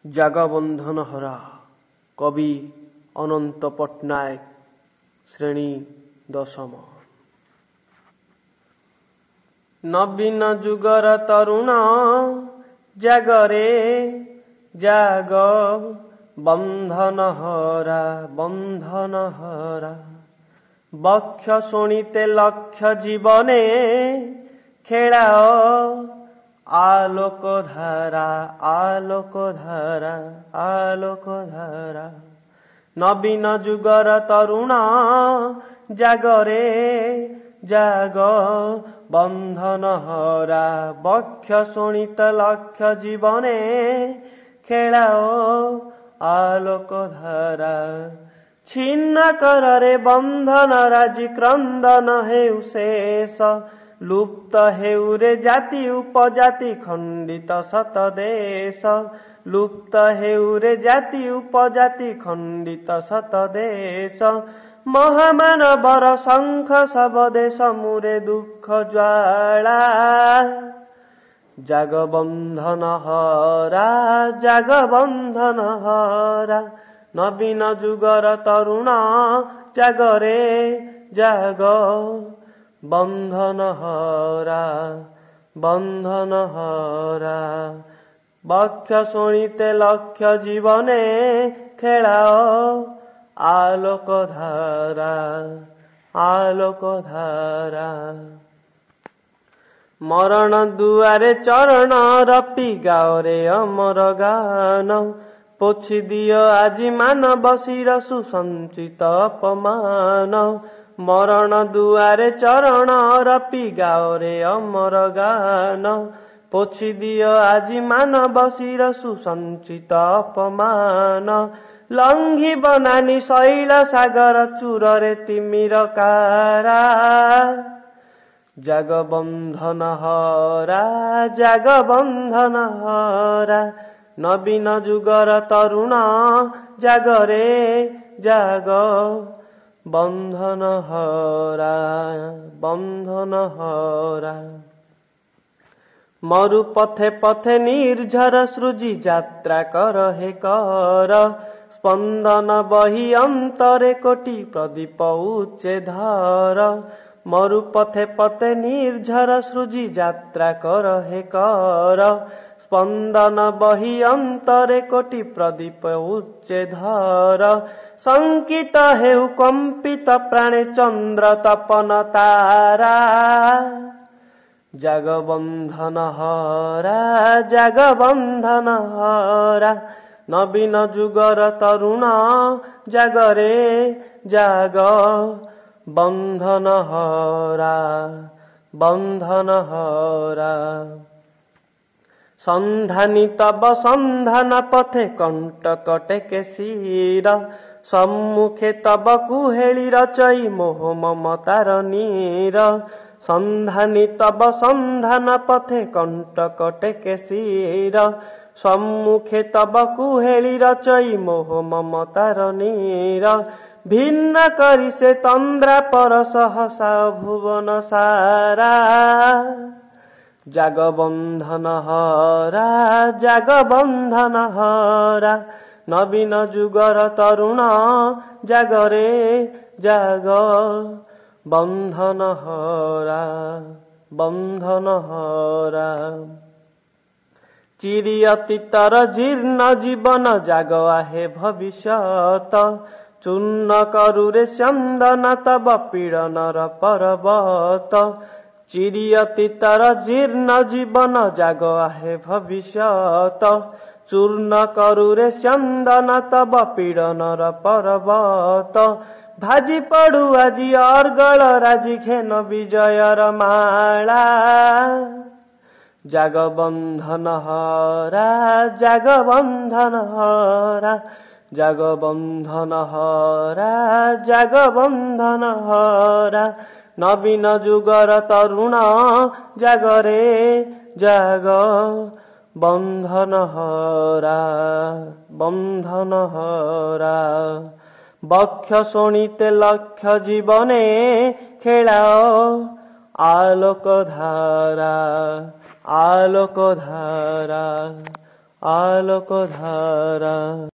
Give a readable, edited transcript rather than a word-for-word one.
ଜାଗବନ୍ଧନ ହରା କବି ଅନନ୍ତ ପଟ୍ଟନାୟକ ଶ୍ରେଣୀ ଦଶମ। ନବୀନ ଯୁଗର ତରୁଣ ଜାଗରେ ଜାଗ ବନ୍ଧନ ହରା ବନ୍ଧନ ହରା ବକ୍ଷ ଶୁଣିତେ ଲକ୍ଷ ଜୀବନେ ଖେଳାଅ ଆଲୋକ ଧାରା ଆଲୋକ ଧାରା ଆଲୋକ ଧାରା। ନବୀନ ଯୁଗର ତରୁଣ ଜାଗରେ ଜାଗ ବନ୍ଧନ ହରା ବକ୍ଷ ଶୁଣିତ ଲକ୍ଷ ଜୀବନେ ଖେଳାଅ ଆଲୋକ ଧାରା। ଛିନ୍ନ କରରେ ବନ୍ଧନ ରାଜି କ୍ରନ୍ଦନ ହେଉ ଶେଷ ଲୁପ୍ତ ହେଉରେ ଜାତି ଉପଜାତି ଖଣ୍ଡିତ ଶତ ଦେଶ ଲୁପ୍ତ ହେଉରେ ଜାତି ଉପଜାତି ଖଣ୍ଡିତ ଶତ ଦେଶ। ମହାମାନବର ଶଙ୍ଖ ଶବଦେ ସମୁରେ ଦୁଃଖ ଜ୍ୱାଳା ଜାଗବନ୍ଧନ ହରା ଜାଗବନ୍ଧନ ହରା। ନବୀନ ଯୁଗର ତରୁଣ ଜାଗରେ ଜାଗ ବନ୍ଧନ ହରା ବନ୍ଧନ ହରା ବକ୍ଷ ଶୁଣିତେ ଲକ୍ଷ ଜୀବନେ ଖେଳାଅ ଆଲୋକ ଧାରା ଆଲୋକ ଧାରା। ମରଣ ଦୁଆରେ ଚରଣ ରପି ଗାଓରେ ଅମର ଗାନ ପୋଛି ଦିଅ ଆଜି ମାନବ ଶିର ସୁସଞ୍ଚିତ ଅପମାନ। ମରଣ ଦୁଆରେ ଚରଣ ରପି ଗାଓରେ ଅମର ଗାନ ପୋଛି ଦିଅ ଆଜି ମାନବ ଶିର ସୁସଞ୍ଚିତ ଅପମାନ। ଲଙ୍ଘିବ ନାନି ଶୈଳ ସାଗର ଚୂରରେ ତିମିର କାରା ଜାଗବନ୍ଧନ ହରା ଜାଗବନ୍ଧନ ହରା। ନବୀନ ଯୁଗର ତରୁଣ ଜାଗରେ ଜାଗ ବନ୍ଧନ ହରା ବନ୍ଧନ ହରା। ମରୁ ପଥେ ପଥେ ନିର୍ଝର ସୃଜି ଯାତ୍ରା କର ହେ କର ସ୍ପନ୍ଦନ ବହି ଅନ୍ତରେ କୋଟି ପ୍ରଦୀପ ଉଚ୍ଚେଧର। ମରୁ ପଥେ ପଥେ ନିର୍ଝର ସୃଜି ଯାତ୍ରା କର ହେ କର ସ୍ପନ୍ଦନ ବହି ଅନ୍ତରେ କୋଟି ପ୍ରଦୀପ ଉଚ୍ଚେଧର। ଶଙ୍କିତ ହେଉ କମ୍ପିତ ପ୍ରାଣେ ଚନ୍ଦ୍ର ତପନ ତାରା ଜାଗବନ୍ଧନ ହରା ଜାଗବନ୍ଧନ ହରା। ନବୀନ ଯୁଗର ତରୁଣ ଜାଗରେ ଜାଗ ବନ୍ଧନ ହରା ବନ୍ଧନ ହରା। ସନ୍ଧାନୀ ତବ ସନ୍ଧାନ ପଥେ କଣ୍ଟକ ଟେକେ ଶିର ସମ୍ମୁଖେ ତବ କୁହେଳି ରଚଇ ମୋହ ମମତାର ନୀର। ସନ୍ଧାନୀ ତବ ସନ୍ଧାନ ପଥେ କଣ୍ଟକ ଟେକେ ଶିର ସମ୍ମୁଖେ ତବ କୁହେଳି ରଚଇ ମୋହ ମମତାର ନୀର। ଭିନ୍ନ କରି ସେ ତନ୍ଦ୍ରା ପର ସହସା ଭୁବନ ସାରା ଜାଗବନ୍ଧନ ହରା ଜାଗବନ୍ଧନ ହରା। ନବୀନ ଯୁଗର ତରୁଣ ଜାଗରେ ଜାଗ ବନ୍ଧନ ହରା ବନ୍ଧନ ହରା। ଚିରି ଅତୀତର ଜୀର୍ଣ୍ଣ ଜୀବନ ଜାଗ ଆହେ ଭବିଷ୍ୟତ ଚୂର୍ଣ୍ଣ କରୁରେ ଚନ୍ଦନ ତବ ପୀଡ଼ନର ପର୍ବତ। ଚିରି ଅତୀତର ଜୀର୍ଣ୍ଣ ଜୀବନ ଜାଗ ଆହେ ଭବିଷ୍ୟତ ଚୂର୍ଣ୍ଣ କରୁରେ ଚନ୍ଦନ ତବ ପୀଡ଼ନର ପର୍ବତ। ଭାଜି ପଡୁ ଆଜି ଅର୍ଗଳ ରାଜି ଘେନ ବିଜୟର ମାଳା ଜାଗବନ୍ଧନ ହରା ଜାଗବନ୍ଧନ ହରା ଜାଗବନ୍ଧନ ହରା ଜାଗବନ୍ଧନ ହରା। ନବୀନ ଯୁଗର ତରୁଣ ଜାଗରେ ଜାଗ ବନ୍ଧନ ହରା ବନ୍ଧନ ହରା ବକ୍ଷ ଶୁଣିତେ ଲକ୍ଷ ଜୀବନେ ଖେଳାଅ ଆଲୋକ ଧାରା আলোক ধারা।